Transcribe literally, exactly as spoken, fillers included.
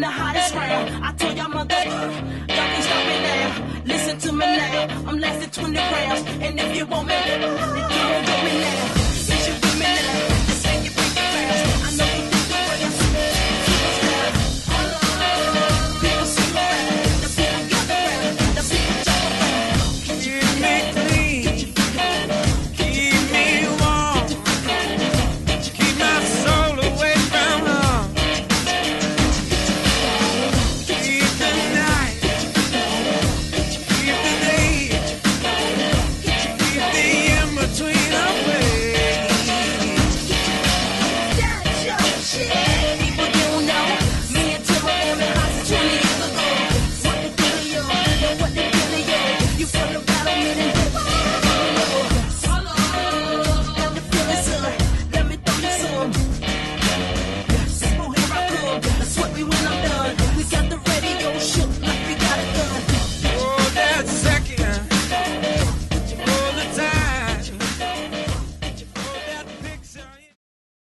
the hottest round. I told y'all mother, y'all can stop it now. Listen to me now, I'm lasting twenty rounds. And if you want me, then come and get me now.